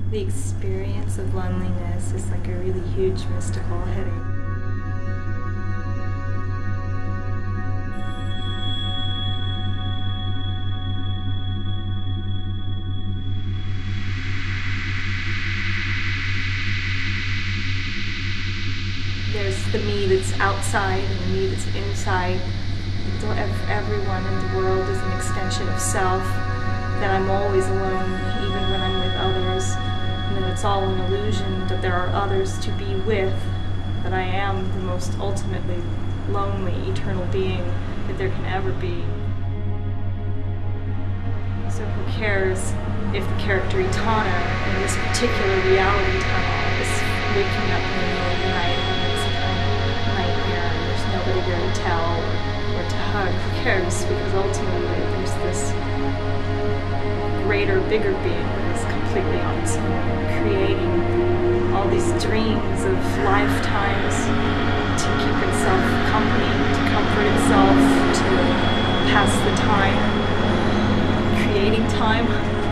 The experience of loneliness is like a really huge mystical headache. There's the me that's outside and the me that's inside. Everyone in the world is an extension of self, that I'm always alone, even when I'm with others, and that it's all an illusion, that there are others to be with, that I am the most ultimately lonely, eternal being that there can ever be. So who cares if the character Itana in this particular reality tunnel is waking up in the middle of the night and it's a kind of nightmare and there's nobody there to tell or to hug. Who cares? Because ultimately there's this greater, bigger being that is completely on its own, creating all these dreams of lifetimes to keep itself company, to comfort itself, to pass the time, creating time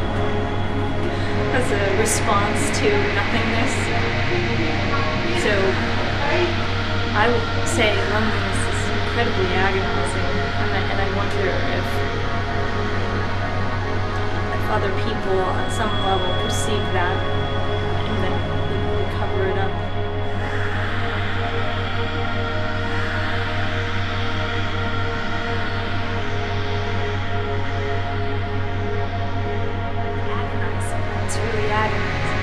as a response to nothingness. So I would say loneliness is incredibly agonizing, and I wonder if other people on some level perceive that and then they cover it up. Agonizing. It's really agonizing.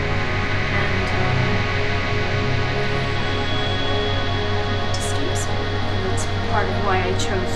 And it disturbs me. And it's part of why I chose